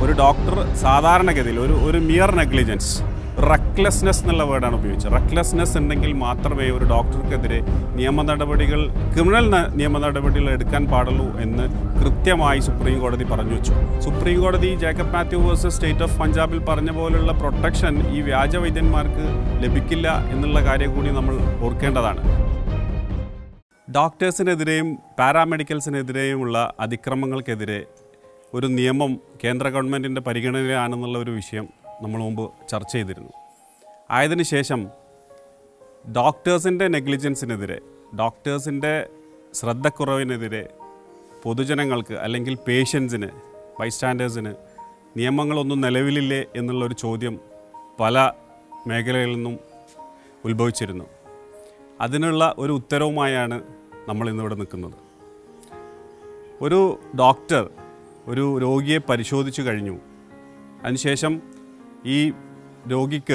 ഒരു ഡോക്ടർ സാധാരണഗതിയിൽ ഒരു മിയർ നെഗ്ലിജൻസ്, റെക്ലെസ്നെസ് എന്നുള്ള വേർഡാണ് ഉപയോഗിച്ചത്. റെക്ലെസ്നെസ് ഉണ്ടെങ്കിൽ മാത്രമേ ഒരു ഡോക്ടർക്കെതിരെ ക്രിമിനൽ നിയമ നടപടികൾ എടുക്കാൻ പാടുള്ളൂ എന്ന് കൃത്യമായി സുപ്രീം കോടതി പറഞ്ഞു വെച്ചു. സുപ്രീം കോടതി Jacob Mathew versus state of പഞ്ചാബിൽ പറഞ്ഞ പോലുള്ള പ്രൊട്ടക്ഷൻ ഈ വ്യാജ വൈദ്യന്മാർക്ക് ലഭിക്കില്ല എന്നുള്ള കാര്യം കൂടി നമ്മൾ ഓർക്കേണ്ടതാണ്. ഡോക്ടേഴ്സിനെതിരെയും പാരാമെഡിക്കൽസിനെതിരെയുമുള്ള അതിക്രമങ്ങൾക്കെതിരെ ഒരു നിയമം കേന്ദ്ര ഗവൺമെൻറ്റിൻ്റെ പരിഗണനയിലാണെന്നുള്ള ഒരു വിഷയം നമ്മൾ മുമ്പ് ചർച്ച ചെയ്തിരുന്നു. ആയതിനു ശേഷം ഡോക്ടേഴ്സിൻ്റെ നെഗ്ലിജൻസിനെതിരെ, ഡോക്ടേഴ്സിൻ്റെ ശ്രദ്ധക്കുറവിനെതിരെ പൊതുജനങ്ങൾക്ക് അല്ലെങ്കിൽ പേഷ്യൻസിന്, ബൈസ്റ്റാൻഡേഴ്സിന് നിയമങ്ങളൊന്നും നിലവിലില്ലേ എന്നുള്ളൊരു ചോദ്യം പല മേഖലകളിൽ നിന്നും ഉത്ഭവിച്ചിരുന്നു. അതിനുള്ള ഒരു ഉത്തരവുമായാണ് നമ്മൾ ഇന്നിവിടെ നിൽക്കുന്നത്. ഒരു ഡോക്ടർ ഒരു രോഗിയെ പരിശോധിച്ചു കഴിഞ്ഞു. അതിനുശേഷം ഈ രോഗിക്ക്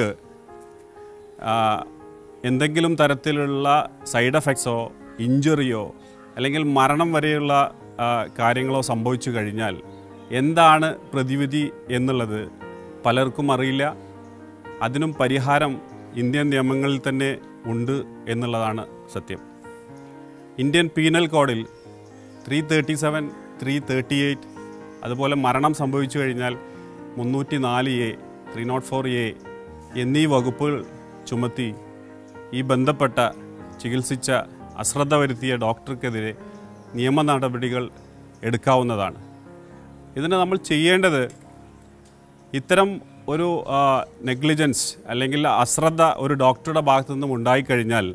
എന്തെങ്കിലും തരത്തിലുള്ള സൈഡ് എഫക്ട്സോ ഇഞ്ചുറിയോ അല്ലെങ്കിൽ മരണം വരെയുള്ള കാര്യങ്ങളോ സംഭവിച്ചു കഴിഞ്ഞാൽ എന്താണ് പ്രതിവിധി എന്നുള്ളത് പലർക്കും അറിയില്ല. അതിനും പരിഹാരം ഇന്ത്യൻ നിയമങ്ങളിൽ തന്നെ ഉണ്ട് എന്നുള്ളതാണ് സത്യം. ഇന്ത്യൻ പീനൽ കോഡിൽ 337, 338, അതുപോലെ മരണം സംഭവിച്ചു കഴിഞ്ഞാൽ 304A, 304A എന്നീ വകുപ്പുകൾ ചുമത്തി ഈ ബന്ധപ്പെട്ട ചികിത്സിച്ച അശ്രദ്ധ വരുത്തിയ ഡോക്ടർക്കെതിരെ നിയമ നടപടികൾ എടുക്കാവുന്നതാണ്. ഇതിന് നമ്മൾ ചെയ്യേണ്ടത്, ഇത്തരം ഒരു നെഗ്ലിജൻസ് അല്ലെങ്കിൽ അശ്രദ്ധ ഒരു ഡോക്ടറുടെ ഭാഗത്തു നിന്നും ഉണ്ടായിക്കഴിഞ്ഞാൽ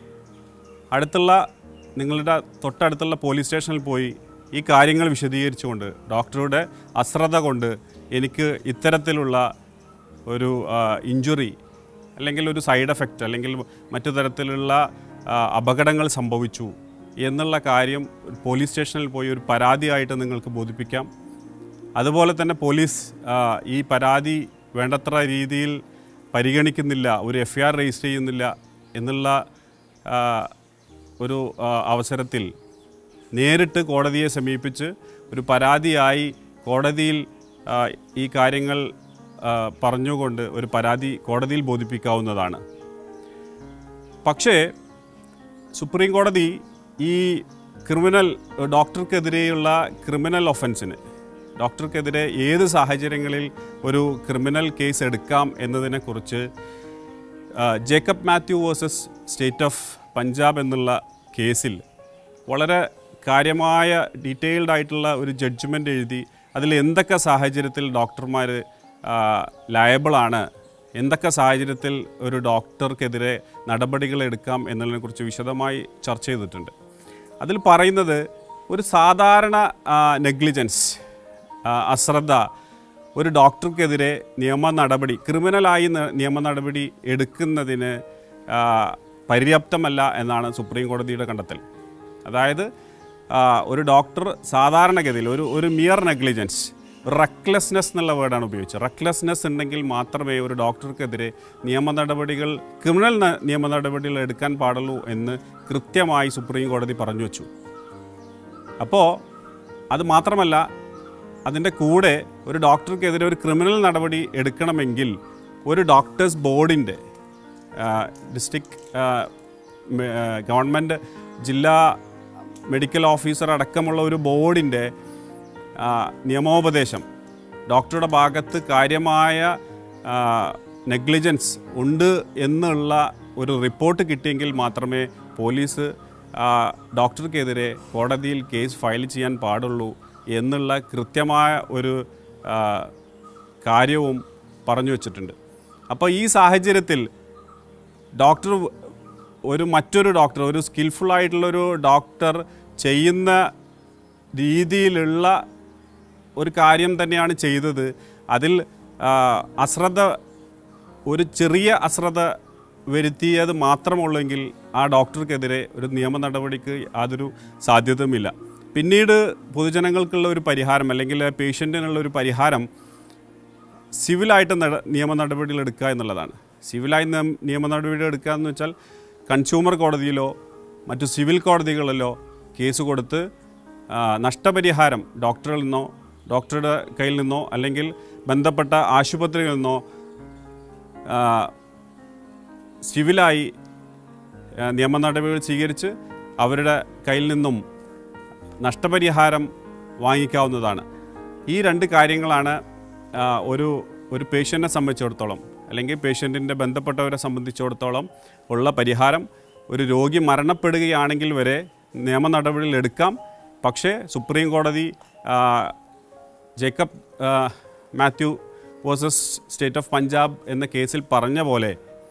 നിങ്ങളുടെ തൊട്ടടുത്തുള്ള പോലീസ് സ്റ്റേഷനിൽ പോയി ഈ കാര്യങ്ങൾ വിശദീകരിച്ചുകൊണ്ട്, ഡോക്ടറുടെ അശ്രദ്ധ കൊണ്ട് എനിക്ക് ഇത്തരത്തിലുള്ള ഒരു ഇഞ്ചുറി അല്ലെങ്കിൽ ഒരു സൈഡ് എഫക്റ്റ് അല്ലെങ്കിൽ മറ്റു തരത്തിലുള്ള അപകടങ്ങൾ സംഭവിച്ചു എന്നുള്ള കാര്യം പോലീസ് സ്റ്റേഷനിൽ പോയി ഒരു പരാതിയായിട്ട് നിങ്ങൾക്ക് ബോധിപ്പിക്കാം. അതുപോലെ തന്നെ പോലീസ് ഈ പരാതി വേണ്ടത്ര രീതിയിൽ പരിഗണിക്കുന്നില്ല, ഒരു FIR രജിസ്റ്റർ ചെയ്യുന്നില്ല എന്നുള്ള ഒരു അവസരത്തിൽ നേരിട്ട് കോടതിയെ സമീപിച്ച് ഒരു പരാതിയായി കോടതിയിൽ ഈ കാര്യങ്ങൾ പറഞ്ഞുകൊണ്ട് ഒരു പരാതി കോടതിയിൽ ബോധിപ്പിക്കാവുന്നതാണ്. പക്ഷേ സുപ്രീം കോടതി ഈ ഡോക്ടർക്കെതിരെയുള്ള ക്രിമിനൽ ഒഫൻസിന്, ഡോക്ടർക്കെതിരെ ഏത് സാഹചര്യങ്ങളിൽ ഒരു ക്രിമിനൽ കേസ് എടുക്കാം എന്നതിനെക്കുറിച്ച് Jacob Mathew versus state of Punjab എന്നുള്ള കേസിൽ വളരെ കാര്യമായ ഡീറ്റെയിൽഡ് ആയിട്ടുള്ള ഒരു ജഡ്ജ്മെൻ്റ് എഴുതി അതിൽ എന്തൊക്കെ സാഹചര്യത്തിൽ ഡോക്ടർമാർ ലയബിളാണ്, എന്തൊക്കെ സാഹചര്യത്തിൽ ഒരു ഡോക്ടർക്കെതിരെ നടപടികൾ എടുക്കാം എന്നതിനെക്കുറിച്ച് വിശദമായി ചർച്ച ചെയ്തിട്ടുണ്ട്. അതിൽ പറയുന്നത്, ഒരു സാധാരണ നെഗ്ലിജൻസ്, അശ്രദ്ധ ഒരു ഡോക്ടർക്കെതിരെ ക്രിമിനലായി നിയമ നടപടി എടുക്കുന്നതിന് പര്യാപ്തമല്ല എന്നാണ് സുപ്രീം കോടതിയുടെ കണ്ടെത്തൽ. അതായത് ഒരു ഡോക്ടർ സാധാരണഗതിയിൽ ഒരു മിയർ നെഗ്ലിജൻസ്, റെക്ലെസ്നെസ് എന്നുള്ള വേർഡാണ് ഉപയോഗിച്ചത്. റെക്ലെസ്നെസ് ഉണ്ടെങ്കിൽ മാത്രമേ ഒരു ഡോക്ടർക്കെതിരെ ക്രിമിനൽ നിയമ നടപടികൾ എടുക്കാൻ പാടുള്ളൂ എന്ന് കൃത്യമായി സുപ്രീം കോടതി പറഞ്ഞു വെച്ചു. അപ്പോൾ അത് മാത്രമല്ല, അതിൻ്റെ കൂടെ ഒരു ഡോക്ടർക്കെതിരെ ഒരു ക്രിമിനൽ നടപടി എടുക്കണമെങ്കിൽ ഒരു ഡോക്ടേഴ്സ് ബോർഡിൻ്റെ, ഡിസ്ട്രിക്ട് ഗവൺമെൻറ്, ജില്ലാ മെഡിക്കൽ ഓഫീസർ അടക്കമുള്ള ഒരു ബോർഡിൻ്റെ നിയമോപദേശം, ഡോക്ടറുടെ ഭാഗത്ത് കാര്യമായ നെഗ്ലിജൻസ് ഉണ്ട് എന്നുള്ള ഒരു റിപ്പോർട്ട് കിട്ടിയെങ്കിൽ മാത്രമേ പോലീസ് ഡോക്ടർക്കെതിരെ കോടതിയിൽ കേസ് ഫയൽ ചെയ്യാൻ പാടുള്ളൂ എന്നുള്ള കൃത്യമായ ഒരു കാര്യവും പറഞ്ഞു വച്ചിട്ടുണ്ട്. അപ്പോൾ ഈ സാഹചര്യത്തിൽ മറ്റൊരു ഡോക്ടർ, ഒരു സ്കിൽഫുള്ളായിട്ടുള്ളൊരു ഡോക്ടർ ചെയ്യുന്ന രീതിയിലുള്ള ഒരു കാര്യം തന്നെയാണ് ചെയ്തത്. അതിൽ ഒരു ചെറിയ അശ്രദ്ധ വരുത്തിയത് മാത്രമുള്ളെങ്കിൽ ആ ഡോക്ടർക്കെതിരെ ഒരു നിയമ നടപടിക്ക് യാതൊരു സാധ്യതയുമില്ല. പിന്നീട് പൊതുജനങ്ങൾക്കുള്ള ഒരു പരിഹാരം അല്ലെങ്കിൽ പേഷ്യൻറ്റിനുള്ള ഒരു പരിഹാരം സിവിലായിട്ട് നിയമ നടപടികൾ എടുക്കുക എന്നുള്ളതാണ്. സിവിലായി നിയമ നടപടികൾ എടുക്കുക എന്ന് വെച്ചാൽ കൺസ്യൂമർ കോടതിയിലോ മറ്റു സിവിൽ കോടതികളിലോ കേസ് കൊടുത്ത് നഷ്ടപരിഹാരം ഡോക്ടറിൽ നിന്നോ ഡോക്ടറുടെ കയ്യിൽ നിന്നോ അല്ലെങ്കിൽ ബന്ധപ്പെട്ട ആശുപത്രിയിൽ നിന്നോ സിവിലായി നിയമ നടപടികൾ സ്വീകരിച്ച് അവരുടെ കയ്യിൽ നിന്നും നഷ്ടപരിഹാരം വാങ്ങിക്കാവുന്നതാണ്. ഈ 2 കാര്യങ്ങളാണ് ഒരു പേഷ്യൻറ്റിനെ സംബന്ധിച്ചിടത്തോളം അല്ലെങ്കിൽ പേഷ്യൻറ്റിൻ്റെ ബന്ധപ്പെട്ടവരെ സംബന്ധിച്ചിടത്തോളം ഉള്ള പരിഹാരം. ഒരു രോഗി മരണപ്പെടുകയാണെങ്കിൽ വരെ നിയമ നടപടികൾ എടുക്കാം. പക്ഷേ സുപ്രീം കോടതി Jacob Mathew versus state of Punjab എന്ന കേസിൽ പറഞ്ഞ പോലെ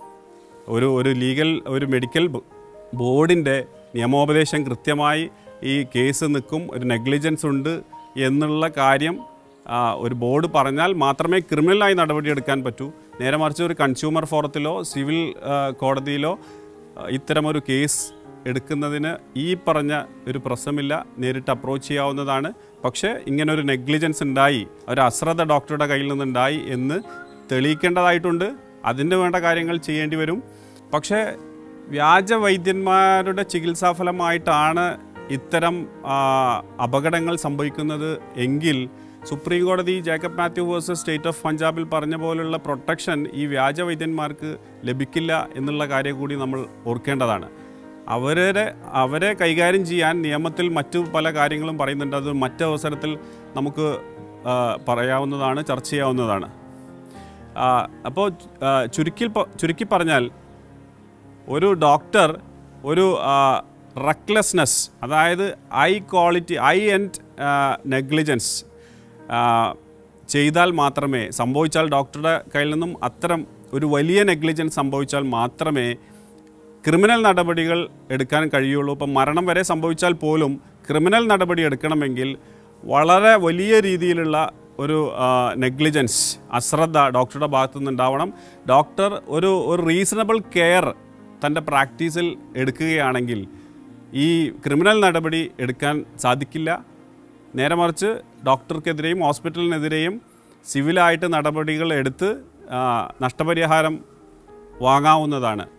ഒരു മെഡിക്കൽ ബോർഡിൻ്റെ നിയമോപദേശം കൃത്യമായി ഈ കേസ് നിൽക്കും, ഒരു നെഗ്ലിജൻസ് ഉണ്ട് എന്നുള്ള കാര്യം ഒരു ബോർഡ് പറഞ്ഞാൽ മാത്രമേ ക്രിമിനലായി നടപടിയെടുക്കാൻ പറ്റൂ. നേരെ മറിച്ച് ഒരു കൺസ്യൂമർ ഫോറത്തിലോ സിവിൽ കോടതിയിലോ ഇത്തരമൊരു കേസ് എടുക്കുന്നതിന് ഈ പറഞ്ഞ ഒരു പ്രശ്നമില്ല, നേരിട്ട് അപ്രോച്ച് ചെയ്യാവുന്നതാണ്. പക്ഷേ ഇങ്ങനൊരു നെഗ്ലിജൻസ് ഉണ്ടായി, ഒരു അശ്രദ്ധ ഡോക്ടറുടെ കയ്യിൽ നിന്നുണ്ടായി എന്ന് തെളിയിക്കേണ്ടതായിട്ടുണ്ട്. അതിന് വേണ്ട കാര്യങ്ങൾ ചെയ്യേണ്ടി വരും. പക്ഷേ വ്യാജ വൈദ്യന്മാരുടെ ചികിത്സാഫലമായിട്ടാണ് ഇത്തരം അപകടങ്ങൾ സംഭവിക്കുന്നത് എങ്കിൽ സുപ്രീം കോടതി Jacob Mathew versus state of പഞ്ചാബിൽ പറഞ്ഞ പോലുള്ള പ്രൊട്ടക്ഷൻ ഈ വ്യാജ വൈദ്യന്മാർക്ക് ലഭിക്കില്ല എന്നുള്ള കാര്യം കൂടി നമ്മൾ ഓർക്കേണ്ടതാണ്. അവരെ കൈകാര്യം ചെയ്യാൻ നിയമത്തിൽ മറ്റു പല കാര്യങ്ങളും പറയുന്നുണ്ട്. അത് മറ്റവസരത്തിൽ നമുക്ക് പറയാവുന്നതാണ്, ചർച്ച ചെയ്യാവുന്നതാണ്. അപ്പോൾ ചുരുക്കി പറഞ്ഞാൽ ഒരു ഡോക്ടർ ഒരു റെക്ലെസ്നെസ്, അതായത് ഹൈ എൻഡ് നെഗ്ലിജൻസ് ചെയ്താൽ മാത്രമേ, സംഭവിച്ചാൽ ഡോക്ടറുടെ കയ്യിൽ നിന്നും അത്തരം ഒരു വലിയ നെഗ്ലിജൻസ് സംഭവിച്ചാൽ മാത്രമേ ക്രിമിനൽ നടപടികൾ എടുക്കാൻ കഴിയുള്ളൂ. ഇപ്പം മരണം വരെ സംഭവിച്ചാൽ പോലും ക്രിമിനൽ നടപടി എടുക്കണമെങ്കിൽ വളരെ വലിയ രീതിയിലുള്ള ഒരു നെഗ്ലിജൻസ്, അശ്രദ്ധ ഡോക്ടറുടെ ഭാഗത്തു നിന്നുണ്ടാവണം. ഡോക്ടർ ഒരു റീസണബിൾ കെയർ തൻ്റെ പ്രാക്ടീസിൽ എടുക്കുകയാണെങ്കിൽ ഈ ക്രിമിനൽ നടപടി എടുക്കാൻ സാധിക്കില്ല. നേരെ മറിച്ച് ഡോക്ടർക്കെതിരെയും ഹോസ്പിറ്റലിനെതിരെയും സിവിലായിട്ട് നടപടികൾ എടുത്ത് നഷ്ടപരിഹാരം വാങ്ങാവുന്നതാണ്.